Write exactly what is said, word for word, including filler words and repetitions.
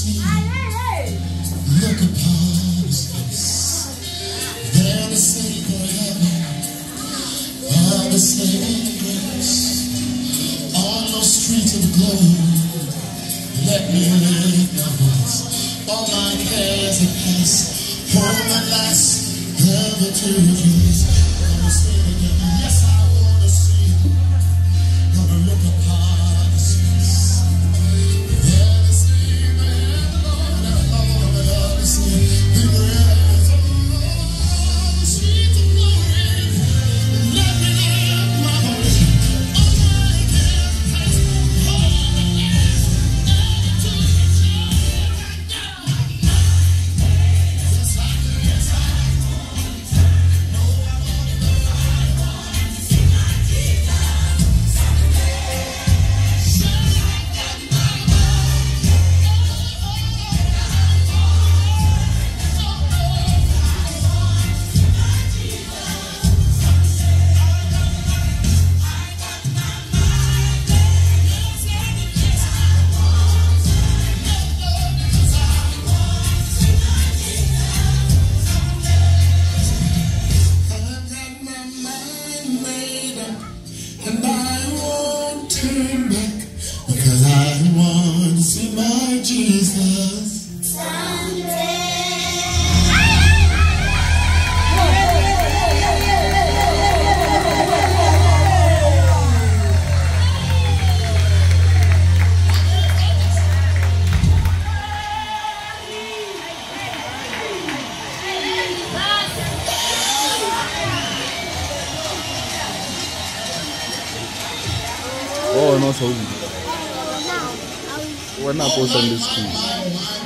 see, look upon his face. There the Savior heaven, all the saving grace. On those streets of glory, let me lift my voice. All my cares are past, home at last, never to rejoice. Gonna say it again, yes I wanna see it. Gonna look upon his face. There the Savior heaven, all the saving grace. On the streets of glory, let me lift my voice. All my cares are past, home at last, never to rejoice. Yes I do, yes I and I won't turn back, because I want to see my Jesus someday. Oh, no, so we're not supposed to Sunday school.